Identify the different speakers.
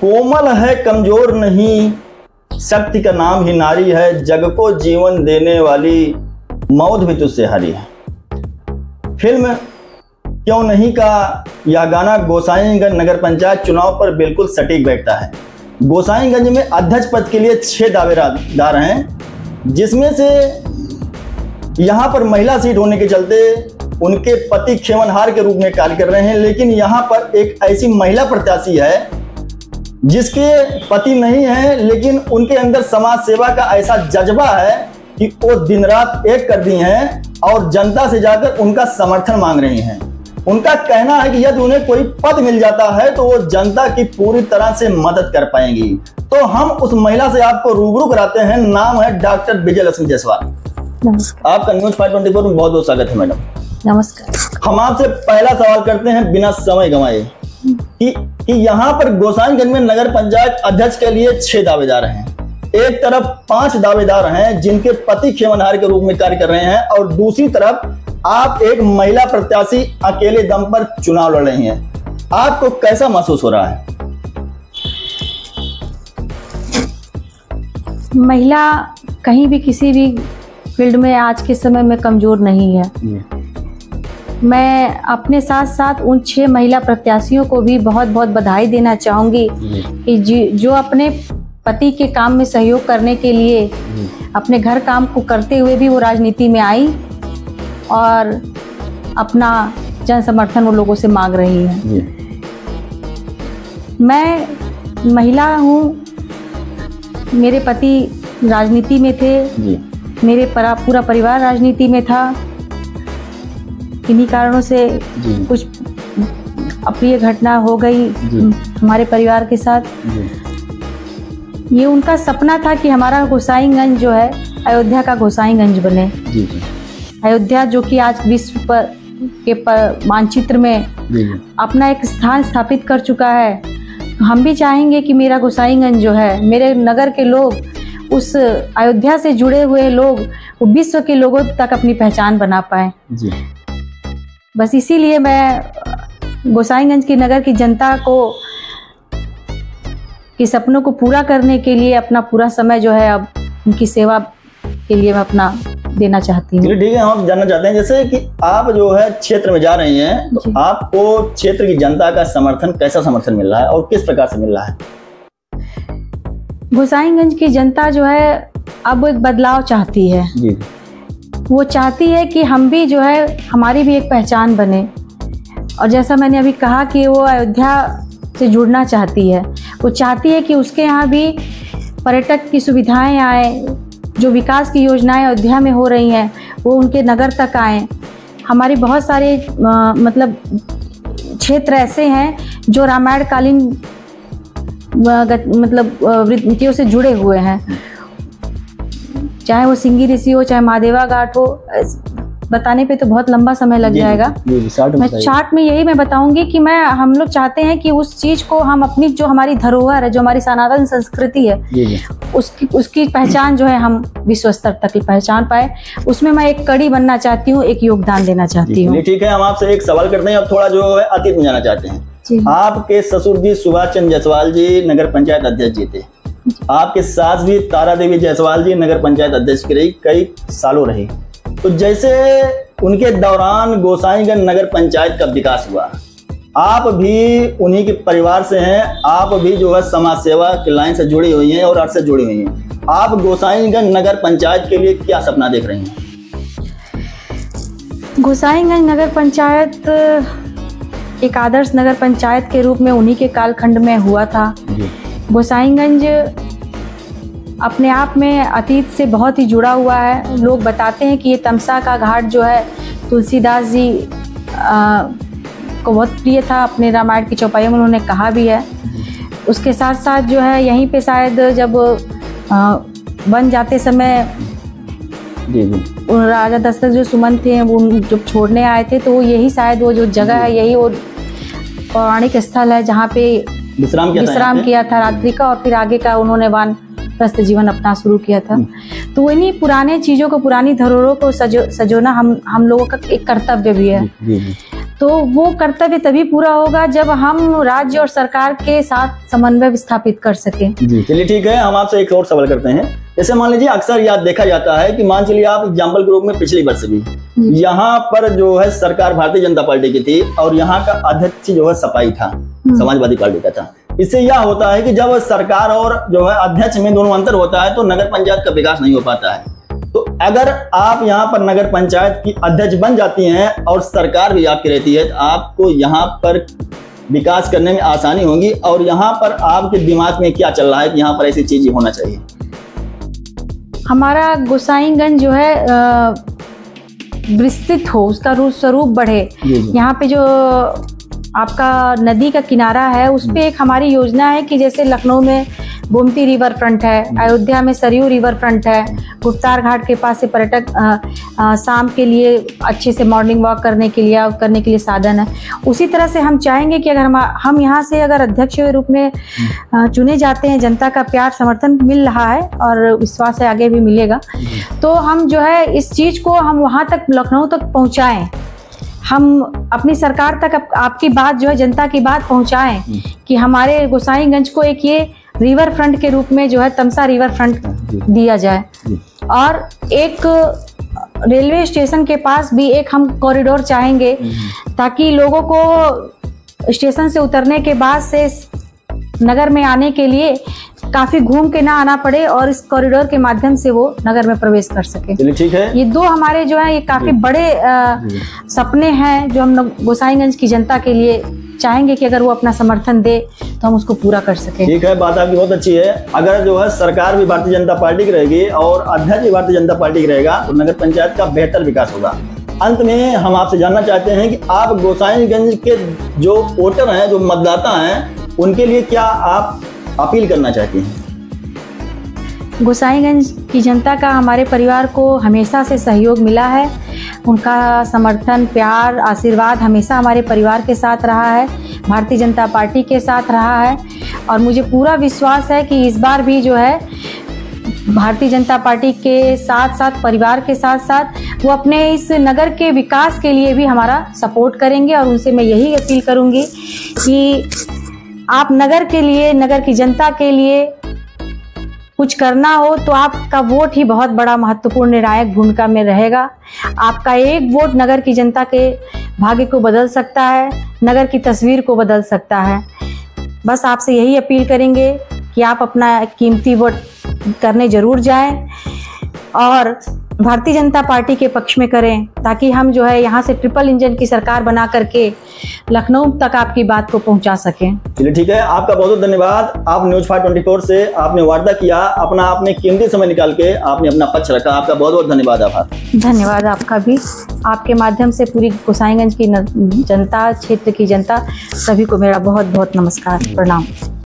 Speaker 1: कोमल है कमजोर नहीं, शक्ति का नाम ही नारी है, जग को जीवन देने वाली मौत भी तुझसे हारी है। फिल्म क्यों नहीं का यह गाना गोसाईगंज नगर पंचायत चुनाव पर बिल्कुल सटीक बैठता है। गोसाईगंज में अध्यक्ष पद के लिए 6 दावेदार हैं, जिसमें से यहाँ पर महिला सीट होने के चलते उनके पति खेवनहार के रूप में कार्य कर रहे हैं। लेकिन यहाँ पर एक ऐसी महिला प्रत्याशी है जिसके पति नहीं है, लेकिन उनके अंदर समाज सेवा का ऐसा जज्बा है कि वो दिन रात एक कर दी हैं और जनता से जाकर उनका समर्थन मांग रही हैं। उनका कहना है कि यदि उन्हें कोई पद मिल जाता है तो वो जनता की पूरी तरह से मदद कर पाएंगी। तो हम उस महिला से आपको रूबरू कराते हैं। नाम है डॉक्टर विजय लक्ष्मी जायसवाल।
Speaker 2: नमस्कार।
Speaker 1: आपका न्यूज 524 में बहुत बहुत स्वागत है मैडम।
Speaker 2: नमस्कार।
Speaker 1: हम आपसे पहला सवाल करते हैं बिना समय गंवाए कि यहाँ पर गोसाईगंज में नगर पंचायत अध्यक्ष के लिए 6 दावेदार हैं। एक तरफ 5 दावेदार हैं जिनके पति खेवनहार के रूप में कार्य कर रहे हैं, और दूसरी तरफ आप एक महिला प्रत्याशी अकेले दम पर चुनाव लड़ रही हैं। आपको कैसा महसूस हो रहा है?
Speaker 2: महिला कहीं भी किसी भी फील्ड में आज के समय में कमजोर नहीं है। मैं अपने साथ साथ उन 6 महिला प्रत्याशियों को भी बहुत बहुत बधाई देना चाहूँगी कि जो अपने पति के काम में सहयोग करने के लिए अपने घर काम को करते हुए भी वो राजनीति में आई और अपना जन समर्थन वो लोगों से मांग रही हैं। मैं महिला हूँ, मेरे पति राजनीति में थे, मेरे पूरा परिवार राजनीति में था। इन्हीं कारणों से कुछ अप्रिय घटना हो गई हमारे परिवार के साथ। ये उनका सपना था कि हमारा गोसाईगंज जो है अयोध्या का गोसाईगंज बने। अयोध्या जो कि आज विश्व के मानचित्र में अपना एक स्थान स्थापित कर चुका है। हम भी चाहेंगे कि मेरा गोसाईगंज जो है, मेरे नगर के लोग, उस अयोध्या से जुड़े हुए लोग वो विश्व के लोगों तक अपनी पहचान बना पाए। बस इसीलिए मैं गोसाईगंज की नगर की जनता को के सपनों को पूरा करने के लिए अपना पूरा समय जो है अब उनकी सेवा के लिए मैं अपना देना चाहती हूँ।
Speaker 1: ठीक है, हम जानना चाहते हैं जैसे कि आप जो है क्षेत्र में जा रही हैं, तो आपको क्षेत्र की जनता का समर्थन, कैसा समर्थन मिल रहा है और किस प्रकार से मिल रहा है?
Speaker 2: गोसाईगंज की जनता जो है अब एक बदलाव चाहती है। वो चाहती है कि हम भी जो है हमारी भी एक पहचान बने, और जैसा मैंने अभी कहा कि वो अयोध्या से जुड़ना चाहती है। वो चाहती है कि उसके यहाँ भी पर्यटक की सुविधाएं आए, जो विकास की योजनाएं अयोध्या में हो रही हैं वो उनके नगर तक आएँ। हमारे बहुत सारे मतलब क्षेत्र ऐसे हैं जो रामायण कालीन मतलब वृत्तियों से जुड़े हुए हैं, चाहे वो सिंगी ऋषि हो, चाहे महादेवा घाट हो। बताने पे तो बहुत लंबा समय लग जाएगा। मैं शार्ट में यही मैं बताऊंगी कि हम लोग चाहते हैं कि उस चीज को हम अपनी जो हमारी धरोहर है, जो हमारी सनातन संस्कृति है, उसकी पहचान जो है हम विश्व स्तर तक पहचान पाए। उसमें मैं एक कड़ी बनना चाहती हूँ, एक योगदान देना चाहती हूँ।
Speaker 1: ठीक है, हम आपसे एक सवाल करते हैं। अब थोड़ा जो है अतीत में जाना चाहते हैं। आपके ससुर जी सुभाष चंद्र जायसवाल जी नगर पंचायत अध्यक्ष जी थे। आपके सास भी तारा देवी जायसवाल जी नगर पंचायत अध्यक्ष की रही, कई सालों रही। तो जैसे उनके दौरान गोसाईगंज नगर पंचायत का विकास हुआ, आप भी उन्हीं के परिवार से हैं, आप भी जो है समाज सेवा की लाइन से जुड़ी हुई हैं और अर्थ से जुड़ी हुई हैं। आप गोसाईगंज नगर पंचायत के लिए क्या सपना देख रही हैं?
Speaker 2: गोसाईगंज नगर पंचायत एक आदर्श नगर पंचायत के रूप में उन्हीं के कालखंड में हुआ था। गोसाईगंज अपने आप में अतीत से बहुत ही जुड़ा हुआ है। लोग बताते हैं कि ये तमसा का घाट जो है तुलसीदास जी को बहुत प्रिय था, अपने रामायण की चौपाइयों में उन्होंने कहा भी है। उसके साथ साथ जो है यहीं पे शायद जब बन जाते समय राजा दशरथ जो सुमंत थे वो जब छोड़ने आए थे, तो यही शायद वो जो जगह है, यही वो पौराणिक स्थल है जहाँ पे विश्राम किया था रात्रि का, और फिर आगे का उन्होंने वानप्रस्थ जीवन अपना शुरू किया था। तो इन्हीं पुराने चीज़ों को, पुरानी धरोहरों को सजोना हम लोगों का एक कर्तव्य भी है। तो वो कर्तव्य तभी पूरा होगा जब हम राज्य और सरकार के साथ समन्वय स्थापित कर सकें।
Speaker 1: जी चलिए ठीक है, हम आपसे एक और सवाल करते हैं। जैसे मान लीजिए अक्सर याद देखा जाता है कि मान चलिए आप एग्जाम्पल के रूप में पिछली वर्ष भी यहाँ पर जो है सरकार भारतीय जनता पार्टी की थी और यहाँ का अध्यक्ष जो है सपाई था, समाजवादी पार्टी का था। इससे यह होता है कि जब सरकार और जो है अध्यक्ष में दोनों अंतर होता है तो नगर पंचायत का विकास नहीं हो पाता है। तो अगर आप यहाँ पर नगर पंचायत की अध्यक्ष बन जाती हैं और सरकार भी आपकी रहती है तो आपको यहाँ पर विकास करने में आसानी होगी। और यहाँ पर आपके दिमाग में क्या चल रहा है कि यहाँ पर ऐसी चीजें होना चाहिए?
Speaker 2: हमारा गोसाईगंज जो है विस्तृत हो, उसका स्वरूप बढ़े। यहाँ पे जो आपका नदी का किनारा है उस पे एक हमारी योजना है कि जैसे लखनऊ में गोमती रिवर फ्रंट है, अयोध्या में सरयू रिवर फ्रंट है, गुप्तार घाट के पास से पर्यटक शाम के लिए अच्छे से मॉर्निंग वॉक करने के लिए साधन है। उसी तरह से हम चाहेंगे कि अगर हम यहाँ से अगर अध्यक्ष के रूप में चुने जाते हैं, जनता का प्यार समर्थन मिल रहा है और विश्वास है आगे भी मिलेगा, तो हम जो है इस चीज़ को हम वहाँ तक लखनऊ तक पहुँचाएँ। हम अपनी सरकार तक आपकी बात जो है जनता की बात पहुँचाएँ कि हमारे गोसाईगंज को एक ये रिवर फ्रंट के रूप में जो है तमसा रिवर फ्रंट दिया जाए। और एक रेलवे स्टेशन के पास भी एक हम कॉरिडोर चाहेंगे ताकि लोगों को स्टेशन से उतरने के बाद से नगर में आने के लिए काफी घूम के ना आना पड़े और इस कॉरिडोर के माध्यम से वो नगर में प्रवेश कर सके।
Speaker 1: चलिए ठीक है,
Speaker 2: ये दो हमारे जो है ये काफी बड़े सपने हैं जो हम गोसाईगंज की जनता के लिए चाहेंगे कि अगर वो अपना समर्थन दे तो हम उसको पूरा कर सके।
Speaker 1: ठीक है, बात आपकी बहुत अच्छी है। अगर जो है सरकार भी भारतीय जनता पार्टी की रहेगी और अध्यक्ष भी भारतीय जनता पार्टी की रहेगा तो नगर पंचायत का बेहतर विकास होगा। अंत में हम आपसे जानना चाहते हैं कि आप गोसाईगंज के जो वोटर हैं, जो मतदाता हैं, उनके लिए क्या आप अपील करना चाहती हैं?
Speaker 2: गोसाईगंज की जनता का हमारे परिवार को हमेशा से सहयोग मिला है। उनका समर्थन, प्यार, आशीर्वाद हमेशा हमारे परिवार के साथ रहा है, भारतीय जनता पार्टी के साथ रहा है। और मुझे पूरा विश्वास है कि इस बार भी जो है भारतीय जनता पार्टी के साथ साथ परिवार के साथ साथ वो अपने इस नगर के विकास के लिए भी हमारा सपोर्ट करेंगे। और उनसे मैं यही अपील करूँगी कि आप नगर के लिए, नगर की जनता के लिए कुछ करना हो तो आपका वोट ही बहुत बड़ा महत्वपूर्ण निर्णायक भूमिका में रहेगा। आपका एक वोट नगर की जनता के भाग्य को बदल सकता है, नगर की तस्वीर को बदल सकता है। बस आपसे यही अपील करेंगे कि आप अपना कीमती वोट करने जरूर जाएं और भारतीय जनता पार्टी के पक्ष में करें ताकि हम जो है यहाँ से ट्रिपल इंजन की सरकार बना करके लखनऊ तक आपकी बात को पहुँचा सकें।
Speaker 1: चलिए ठीक है, आपका बहुत बहुत धन्यवाद। आप न्यूज़ 524 से आपने वार्ता किया, आपने कीमती समय निकाल के आपने अपना पक्ष रखा। आपका बहुत बहुत धन्यवाद। आभार।
Speaker 2: धन्यवाद आपका भी। आपके माध्यम से पूरी गोसाईगंज की जनता, क्षेत्र की जनता, सभी को मेरा बहुत बहुत नमस्कार, प्रणाम।